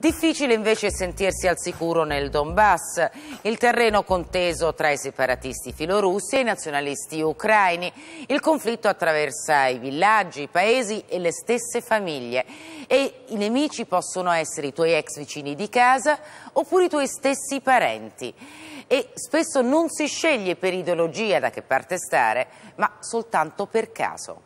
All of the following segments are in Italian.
Difficile invece sentirsi al sicuro nel Donbass, il terreno conteso tra i separatisti filorussi e i nazionalisti ucraini. Il conflitto attraversa i villaggi, i paesi e le stesse famiglie. E i nemici possono essere i tuoi ex vicini di casa oppure i tuoi stessi parenti. E spesso non si sceglie per ideologia da che parte stare, ma soltanto per caso.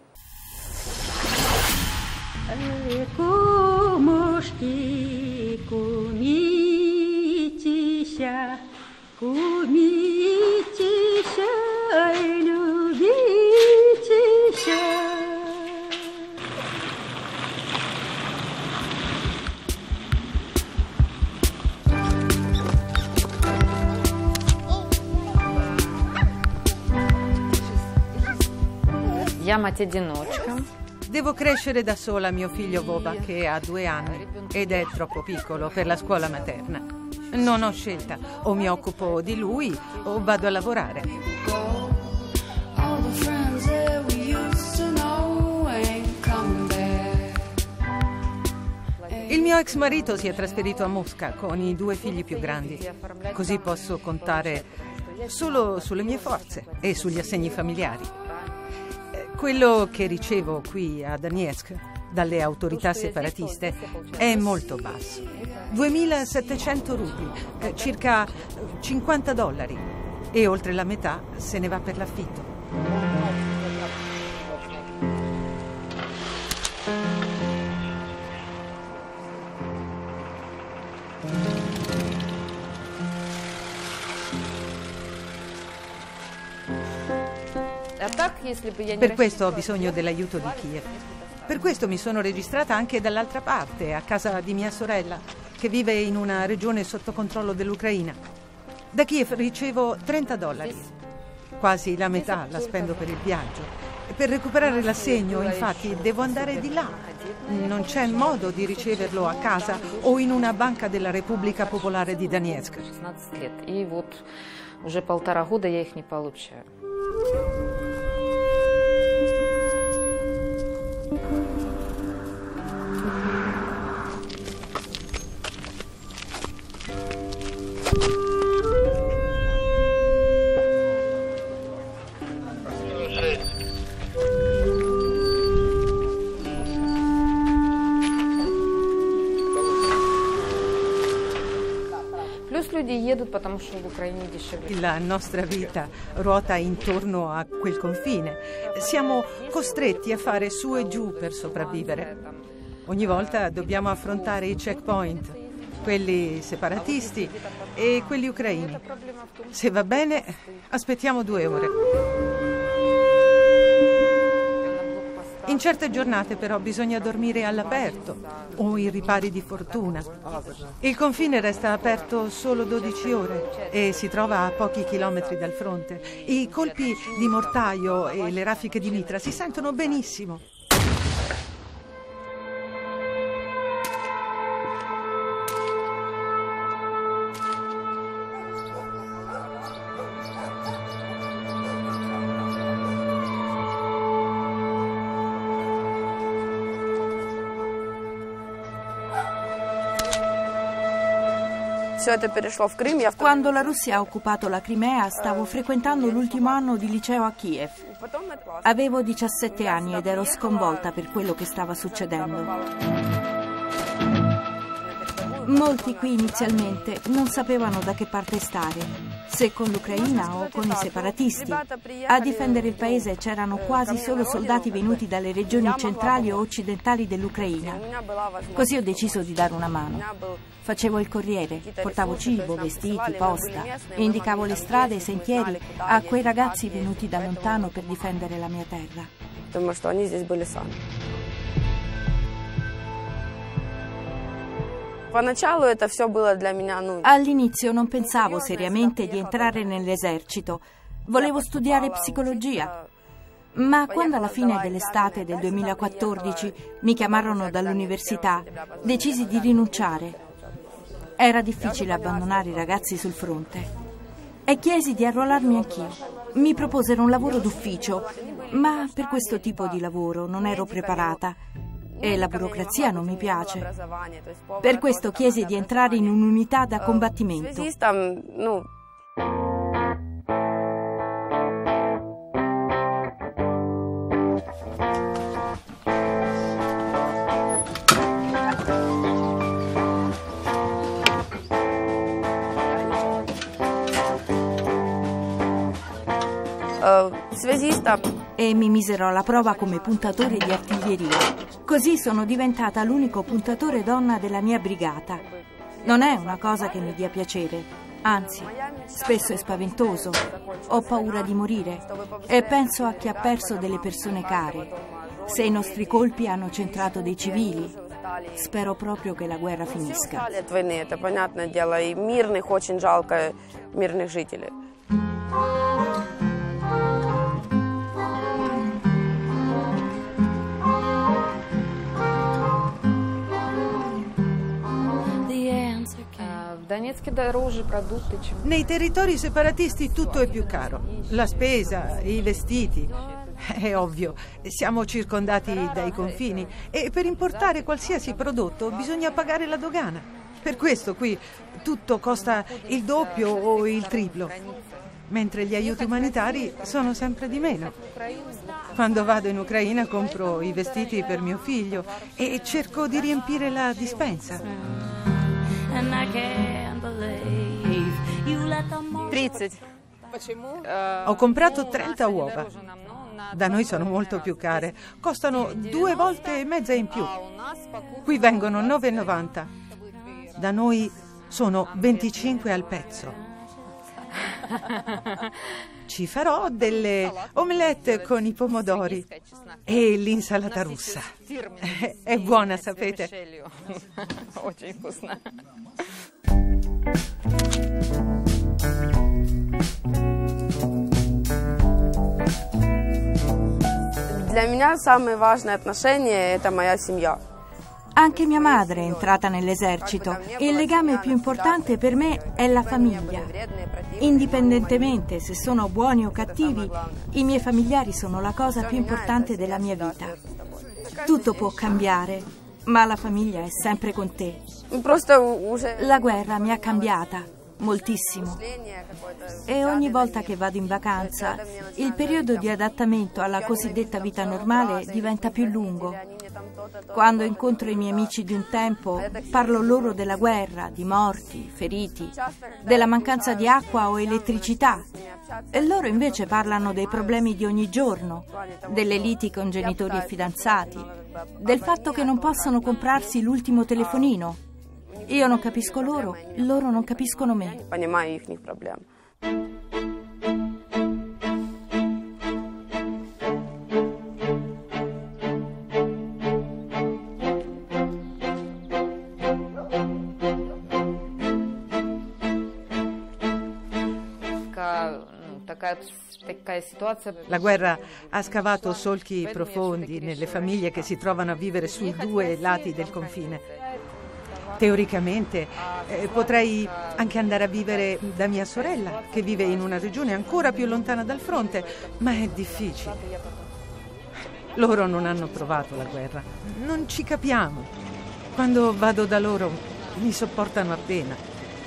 Я мать-одиночка. Devo crescere da sola mio figlio Boba, che ha 2 anni ed è troppo piccolo per la scuola materna. Non ho scelta, o mi occupo di lui o vado a lavorare. Il mio ex marito si è trasferito a Mosca con i 2 figli più grandi, così posso contare solo sulle mie forze e sugli assegni familiari. Quello che ricevo qui a Donetsk dalle autorità separatiste è molto basso. 2.700 rubli, circa $50, e oltre la metà se ne va per l'affitto. Per questo ho bisogno dell'aiuto di Kiev. Per questo mi sono registrata anche dall'altra parte, a casa di mia sorella, che vive in una regione sotto controllo dell'Ucraina. Da Kiev ricevo $30. Quasi la metà la spendo per il viaggio. Per recuperare l'assegno, infatti, devo andare di là. Non c'è modo di riceverlo a casa o in una banca della Repubblica Popolare di Donetsk. И вот уже 1,5 года я их не получаю. La nostra vita ruota intorno a quel confine. Siamo costretti a fare su e giù per sopravvivere. Ogni volta dobbiamo affrontare i checkpoint, quelli separatisti e quelli ucraini. Se va bene, aspettiamo 2 ore. In certe giornate però bisogna dormire all'aperto o in ripari di fortuna. Il confine resta aperto solo 12 ore e si trova a pochi chilometri dal fronte. I colpi di mortaio e le raffiche di mitra si sentono benissimo. Quando la Russia ha occupato la Crimea, stavo frequentando l'ultimo anno di liceo a Kiev. Avevo 17 anni ed ero sconvolta per quello che stava succedendo. Molti qui inizialmente non sapevano da che parte stare, se con l'Ucraina o con i separatisti. A difendere il paese c'erano quasi solo soldati venuti dalle regioni centrali o occidentali dell'Ucraina. Così ho deciso di dare una mano. Facevo il corriere, portavo cibo, vestiti, posta e indicavo le strade e i sentieri a quei ragazzi venuti da lontano per difendere la mia terra. All'inizio non pensavo seriamente di entrare nell'esercito. Volevo studiare psicologia. Ma quando alla fine dell'estate del 2014 mi chiamarono dall'università, decisi di rinunciare. Era difficile abbandonare i ragazzi sul fronte. E chiesi di arruolarmi anch'io. Mi proposero un lavoro d'ufficio, ma per questo tipo di lavoro non ero preparata e la burocrazia non mi piace. Per questo chiesi di entrare in un'unità da combattimento. E mi misero alla prova come puntatore di artiglieria. Così sono diventata l'unico puntatore donna della mia brigata. Non è una cosa che mi dia piacere, anzi, spesso è spaventoso. Ho paura di morire e penso a chi ha perso delle persone care. Se i nostri colpi hanno centrato dei civili, spero proprio che la guerra finisca. Nei territori separatisti tutto è più caro. La spesa, i vestiti. È ovvio, siamo circondati dai confini e per importare qualsiasi prodotto bisogna pagare la dogana. Per questo qui tutto costa il doppio o il triplo, mentre gli aiuti umanitari sono sempre di meno. Quando vado in Ucraina compro i vestiti per mio figlio e cerco di riempire la dispensa. 30. Ho comprato 30 uova. Da noi sono molto più care, costano 2 volte e mezza in più. Qui vengono 9,90. Da noi sono 25 al pezzo. Ci farò delle omelette con i pomodori e l'insalata russa. È buona, sapete. Для меня самое важное отношение – это моя семья. Anche mia madre è entrata nell'esercito e il legame più importante per me è la famiglia. Indipendentemente se sono buoni o cattivi, i miei familiari sono la cosa più importante della mia vita. Tutto può cambiare, ma la famiglia è sempre con te. La guerra mi ha cambiata moltissimo e ogni volta che vado in vacanza il periodo di adattamento alla cosiddetta vita normale diventa più lungo. Quando incontro i miei amici di un tempo parlo loro della guerra, di morti, feriti, della mancanza di acqua o elettricità e loro invece parlano dei problemi di ogni giorno, delle liti con genitori e fidanzati, del fatto che non possono comprarsi l'ultimo telefonino. Io non capisco loro non capiscono me. La guerra ha scavato solchi profondi nelle famiglie che si trovano a vivere sui 2 lati del confine. Teoricamente potrei anche andare a vivere da mia sorella, che vive in una regione ancora più lontana dal fronte, ma è difficile. Loro non hanno provato la guerra, non ci capiamo. Quando vado da loro mi sopportano appena.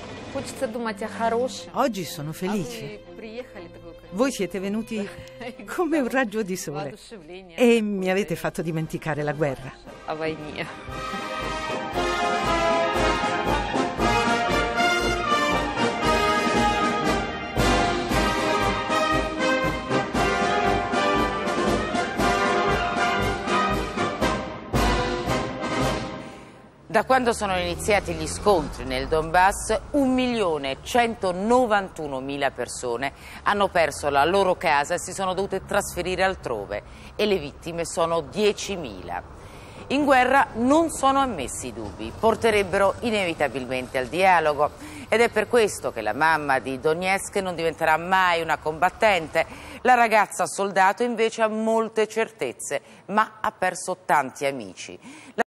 Oggi sono felice. Voi siete venuti come un raggio di sole e mi avete fatto dimenticare la guerra. Da quando sono iniziati gli scontri nel Donbass, 1.191.000 persone hanno perso la loro casa e si sono dovute trasferire altrove e le vittime sono 10.000. In guerra non sono ammessi dubbi, porterebbero inevitabilmente al dialogo ed è per questo che la mamma di Donetsk non diventerà mai una combattente. La ragazza soldato invece ha molte certezze, ma ha perso tanti amici.